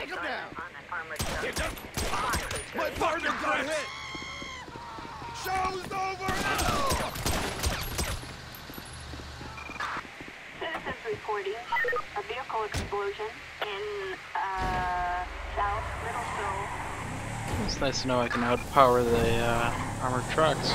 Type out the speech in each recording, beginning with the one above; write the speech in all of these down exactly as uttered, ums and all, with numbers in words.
Take him down! Get up! My partner got hit! Show's over now! Citizens reporting a vehicle explosion in, uh, South Middlesbrough. It's nice to know I can outpower the uh, armored trucks.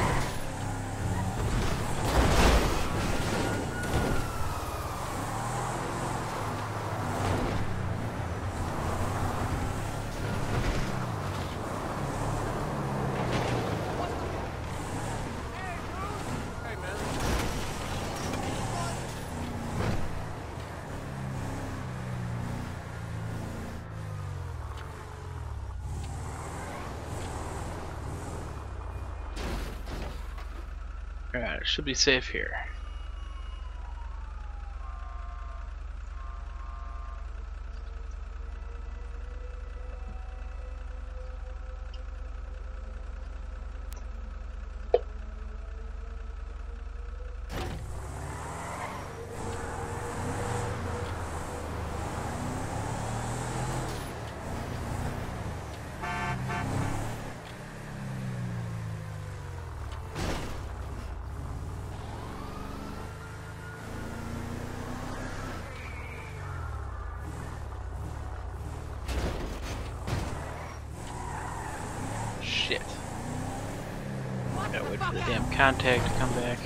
Alright, it should be safe here. Shit. Gotta wait for the damn contact to come back.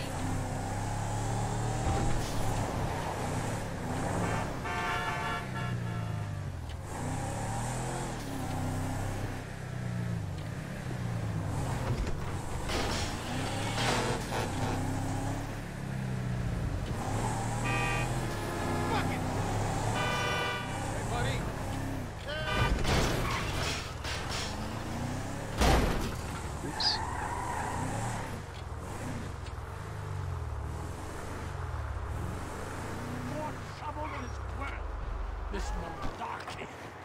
This malarkey.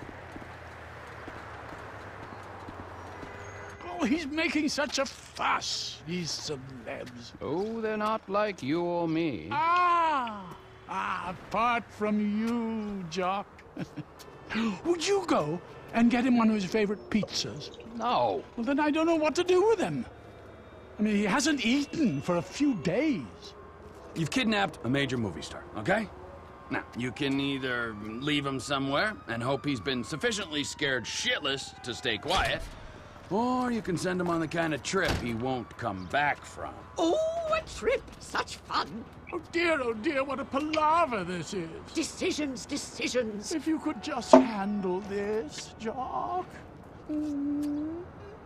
Oh, he's making such a fuss, these celebs. Oh, they're not like you or me. Ah! Ah, apart from you, Jock. Would you go and get him one of his favorite pizzas? No. Well, then I don't know what to do with him. I mean, he hasn't eaten for a few days. You've kidnapped a major movie star, okay? Now, you can either leave him somewhere and hope he's been sufficiently scared shitless to stay quiet, or you can send him on the kind of trip he won't come back from. Oh, a trip! Such fun! Oh dear, oh dear, what a palaver this is. Decisions, decisions. If you could just handle this, Jock. Mm.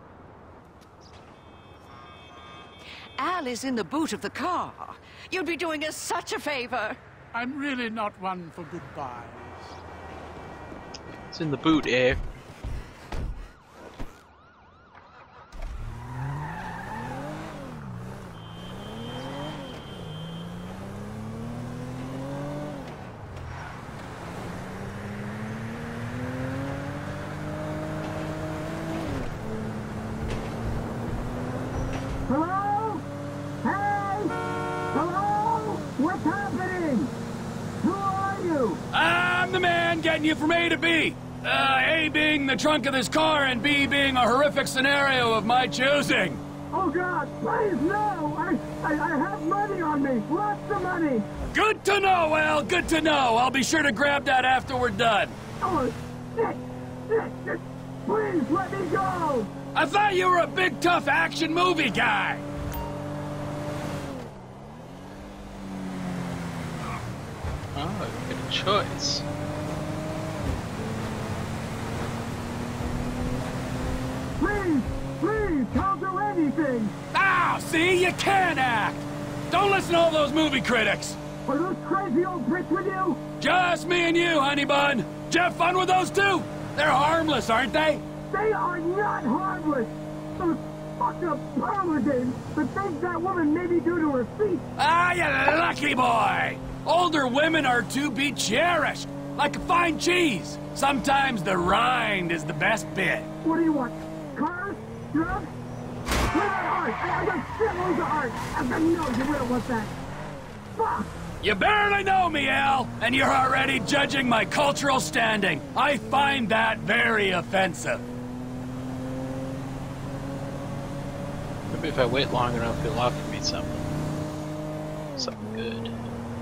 Al is in the boot of the car. You'd be doing us such a favor. I'm really not one for goodbyes. It's in the boot, eh? Hello? Hey? Hello? What's happening? Who are you? I'm the man getting you from A to B. Uh, A being the trunk of this car, and B being a horrific scenario of my choosing. Oh, God, please, no! I, I, I have money on me, lots of money! Good to know, Al, good to know. I'll be sure to grab that after we're done. Oh, shit! Shit! Shit. Please, let me go! I thought you were a big, tough action movie guy. Oh, good choice. Please, please, don't do anything! Ah, see, you can act. Don't listen to all those movie critics. Are those crazy old bricks with you? Just me and you, honey bun. Did you have fun with those two? They're harmless, aren't they? They are not harmless! Those fucked up parlor games, the things that woman maybe do to her feet! Ah, you lucky boy! Older women are to be cherished, like a fine cheese. Sometimes the rind is the best bit. What do you want? Cars? Drugs? Where's that heart? I, I got shitloads of heart! I know you wouldn't want that! Fuck! You barely know me, Al, and you're already judging my cultural standing. I find that very offensive. Maybe if I wait long enough, he'll offer me something. Something good.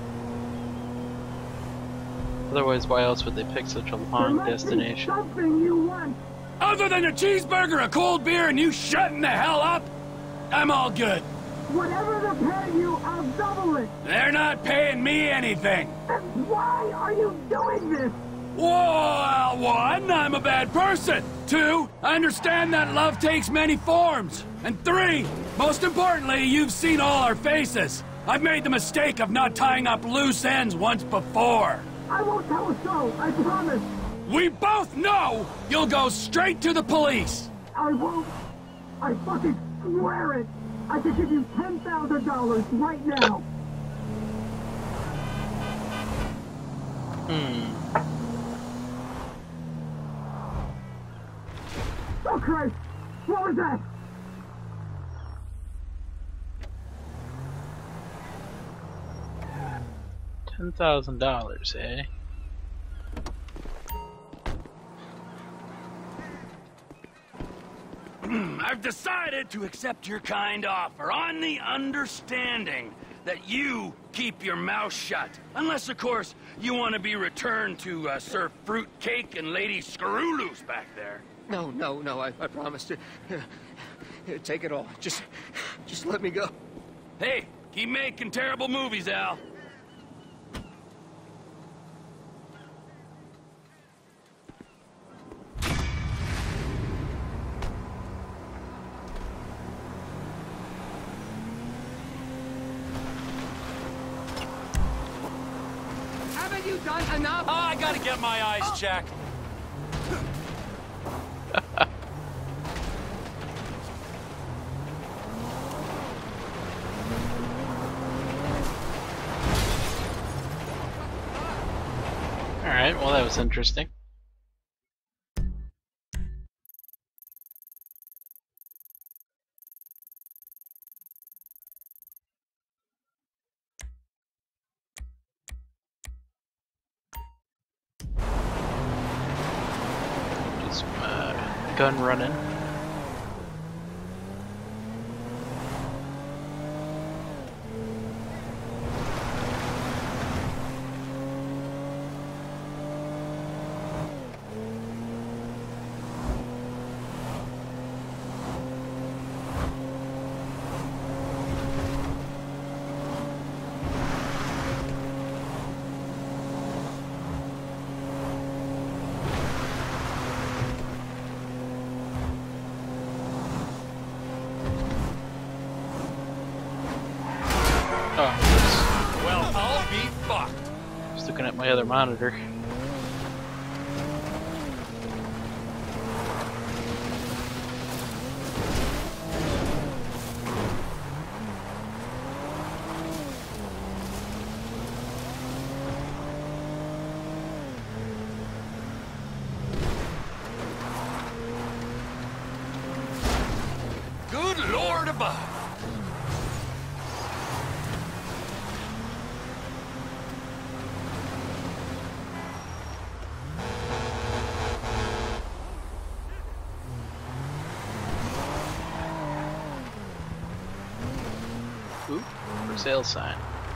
Otherwise, why else would they pick such a long There must be destination? something you want. Other than a cheeseburger, a cold beer, and you shutting the hell up, I'm all good. Whatever they're paying you, I'll double it. They're not paying me anything. Then why are you doing this? Well, one, I'm a bad person. Two, I understand that love takes many forms. And three, most importantly, you've seen all our faces. I've made the mistake of not tying up loose ends once before. I won't tell a soul, I promise. We both know you'll go straight to the police. I won't. I fucking swear it. I could give you ten thousand dollars right now. Hmm. Oh, Christ. What was that? Ten thousand dollars, eh? I've decided to accept your kind offer on the understanding that you keep your mouth shut. Unless, of course, you want to be returned to uh, serve fruit cake and lady screw-loose back there. No, no, no, I, I promise to... Here, here, take it all. Just... just let me go. Hey, keep making terrible movies, Al. Haven't you done enough? Oh, I gotta get my eyes checked. Alright, well that was interesting. Just uh, gun running. Oh, Well, I'll be fucked. just looking at my other monitor. Good Lord above. Ooh, for sale sign.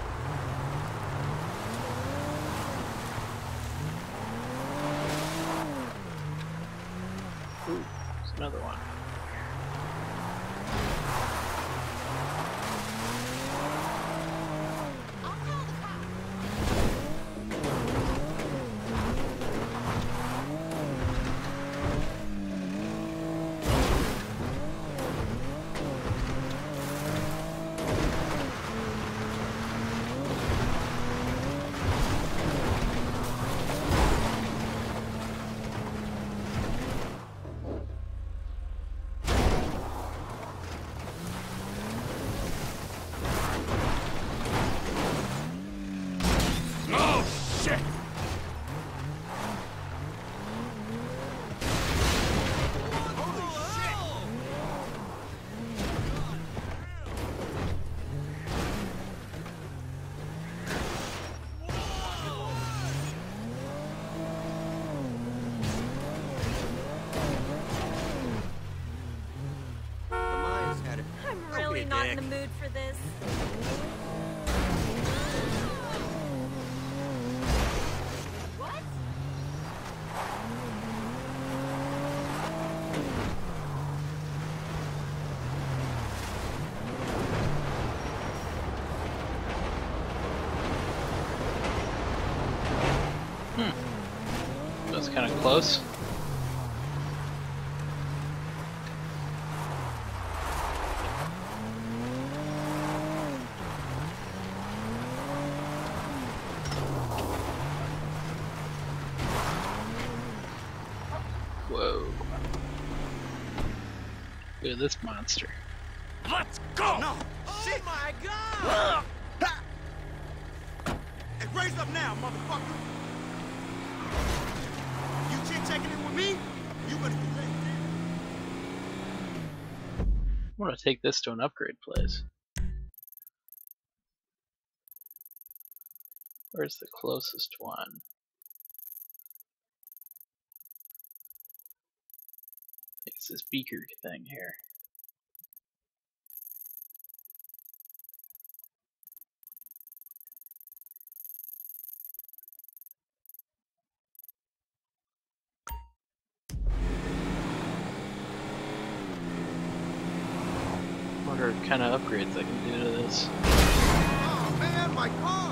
Ooh, there's another one. really not in the mood for this. What? Hmm. That's kind of close. Whoa. Look at this monster. Let's go! No! Oh shit. My God! Hey, raise up now, motherfucker! You chick checking in with me? You better be ready. I want to take this to an upgrade place. Where's the closest one? It's this beaker thing here. Wonder what kind of upgrades I can do to this. Oh man, my car!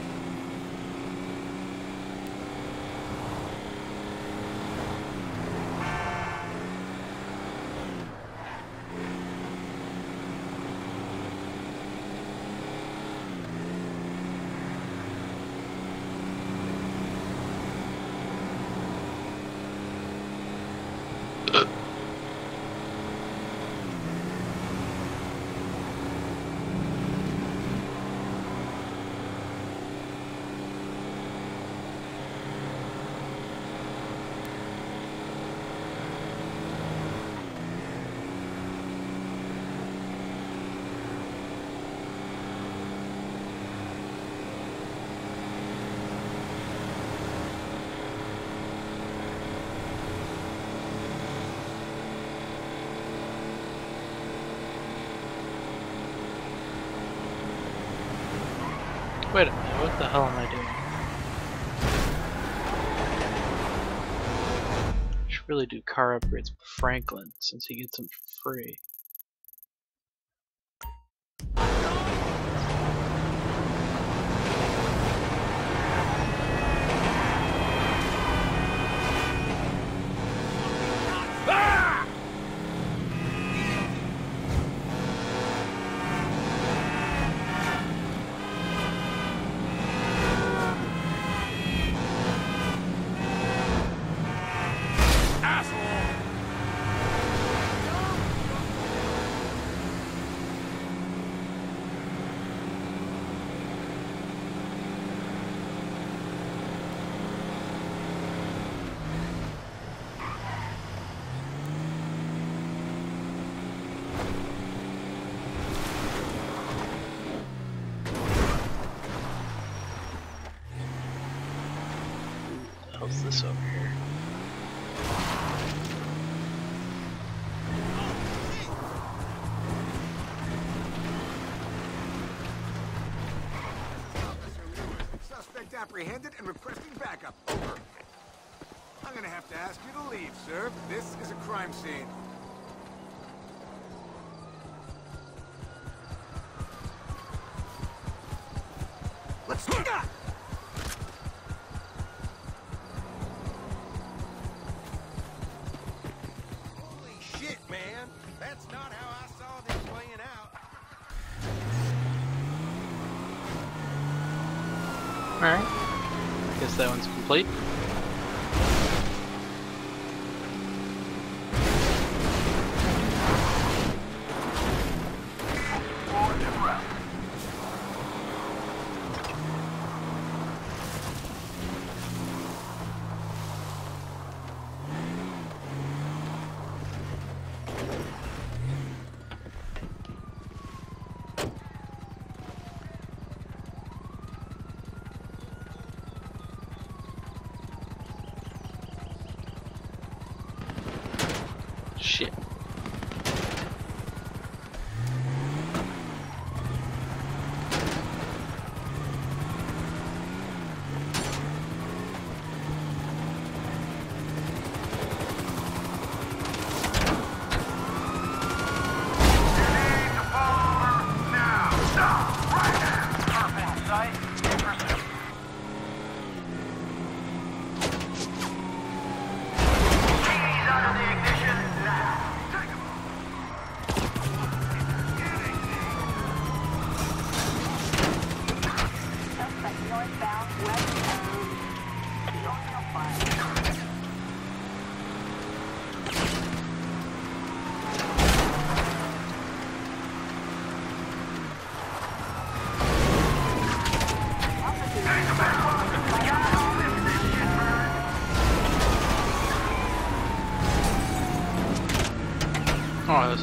Wait a minute, what the hell am I doing? I should really do car upgrades with Franklin since he gets them for free. What's this over here? Suspect apprehended and requesting backup. Over. I'm gonna have to ask you to leave, sir. This is a crime scene. Let's go! Man, that's not how I saw this playing out. Alright. Guess that one's complete.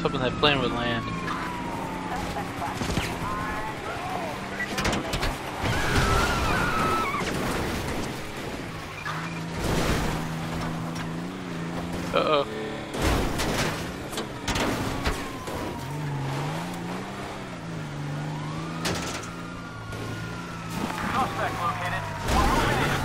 hoping that plane would land. Uh-oh. Suspect located. We're moving in.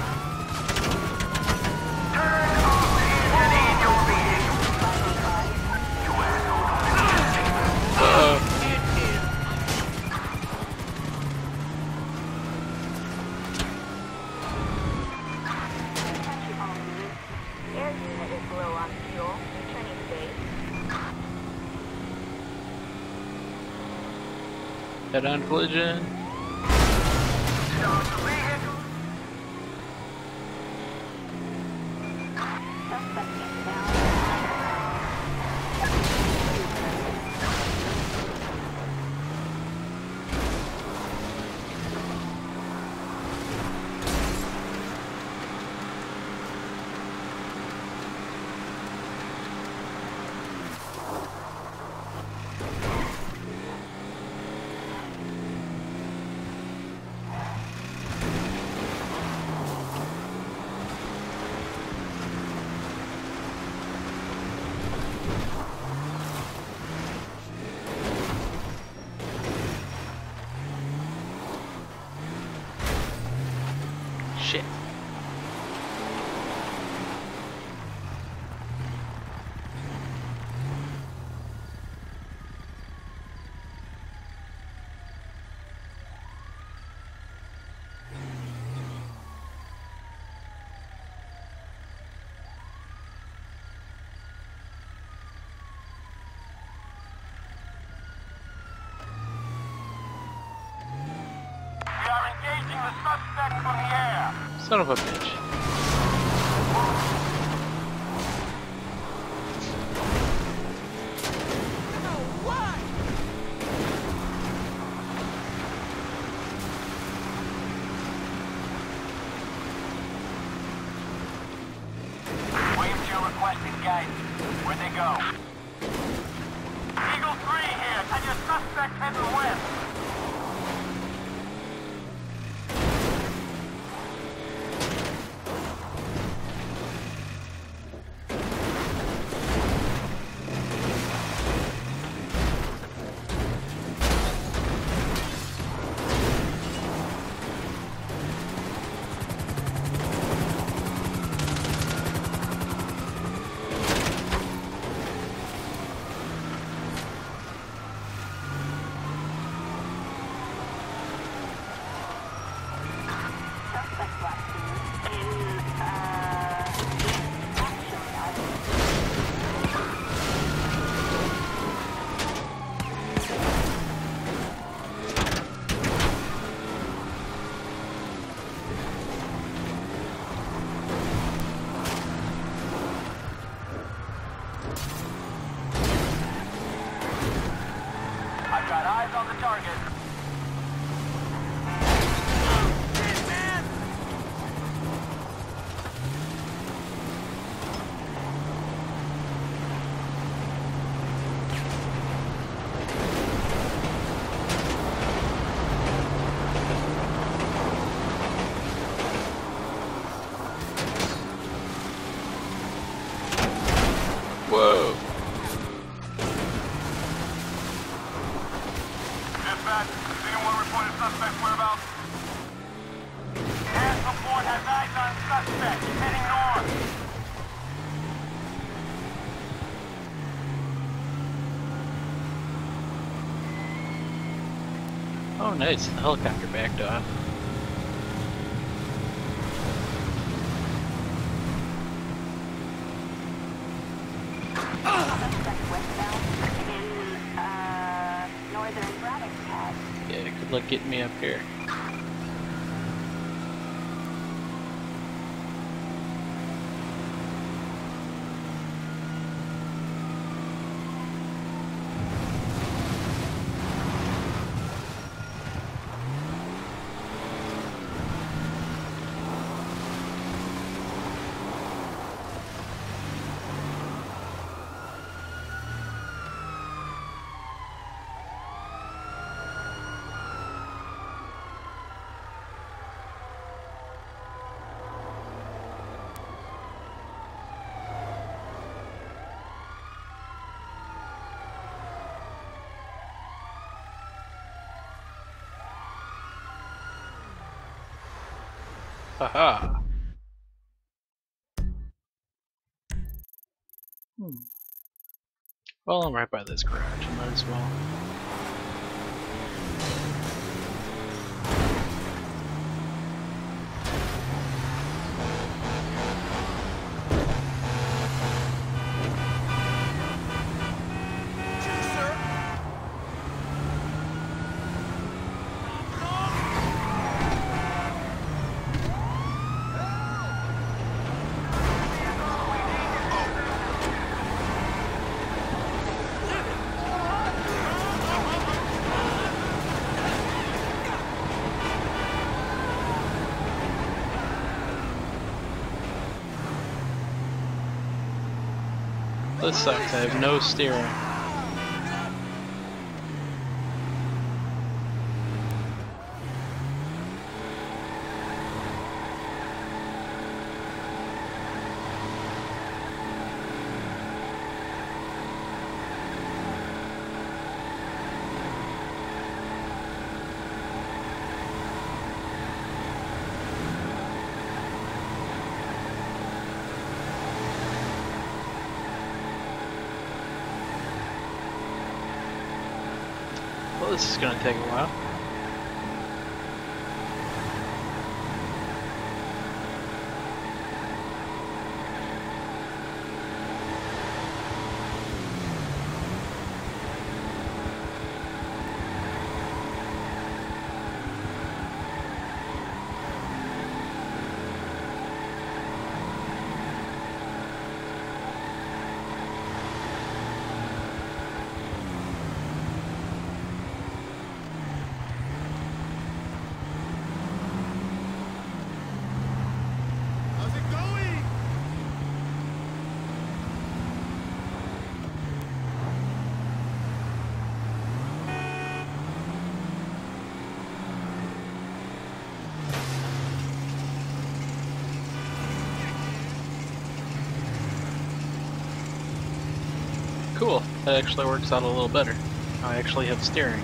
Turn off the engine in your vehicle. You asshole. Uh-oh. Air unit is low on fuel. Returning to base. Head on collision. Stop the vehicle. Suspect inbound. Shit. We are engaging the suspect from the air. Son of a bitch. William Joe requesting guidance. Where'd they go? Eagle three here. And your suspect heading west. Suspect last seen in, uh, action item. I've got eyes on the target. Whoa. Dispatch, does anyone report a suspect whereabouts? Hands report has eyes on suspect. Heading north. Oh, nice. The helicopter backed off. Suspect westbound in, uh, northern Braddock pad. Yeah, good luck getting me up here. Haha. Hmm. Well, I'm right by this garage. I might as well. This sucks, I have no steering. Well, this is gonna take a while. Cool, that actually works out a little better. I actually have steering.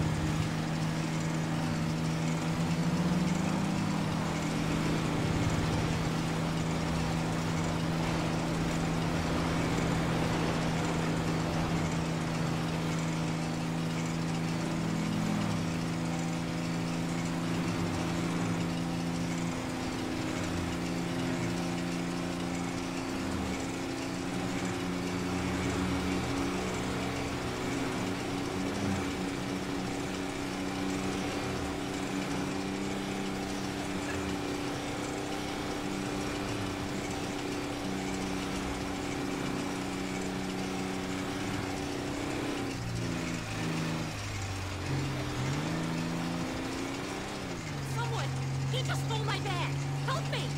He just stole my bag! Help me!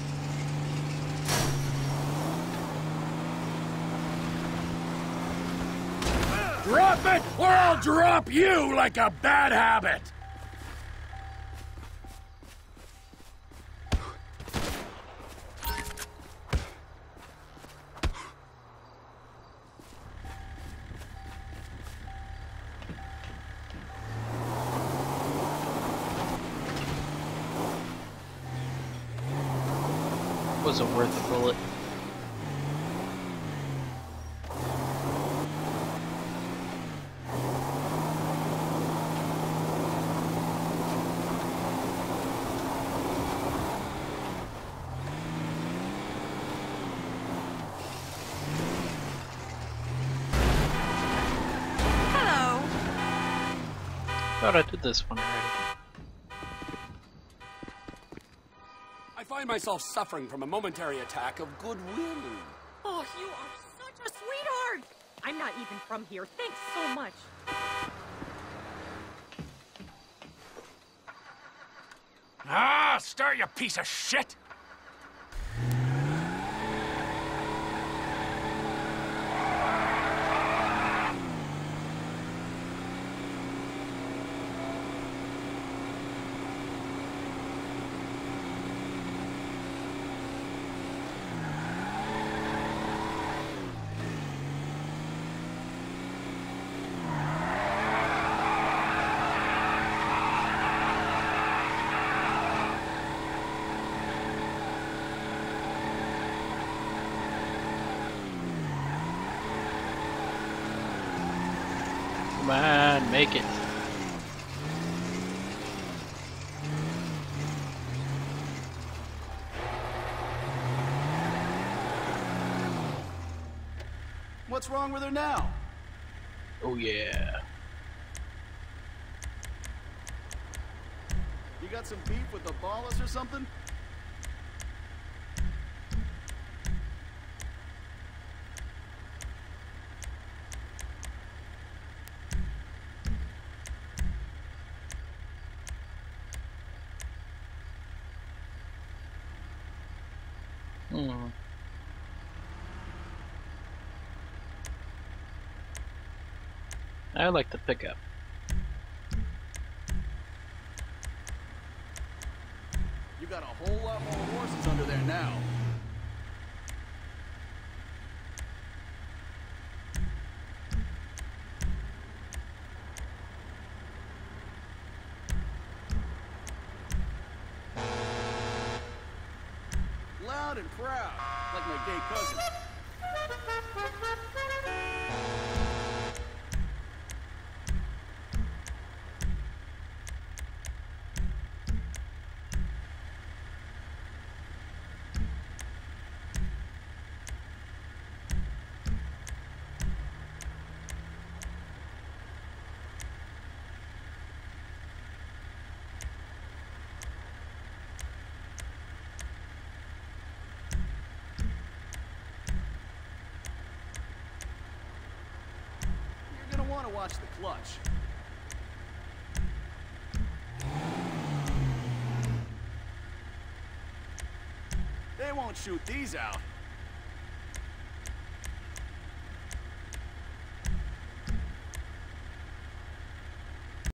Drop it, or I'll drop you like a bad habit! Wasn't worth a bullet. Hello. Thought I did this one already. I find myself suffering from a momentary attack of goodwill. Oh, you are such a sweetheart! I'm not even from here. Thanks so much. Ah, stir, you piece of shit! and make it. What's wrong with her now? Oh yeah. You got some beef with the ballers or something? Hmm. I like the pickup. You got a whole lot more horses under there now. Loud and proud, like my gay cousin. Want to watch the clutch. They won't shoot these out.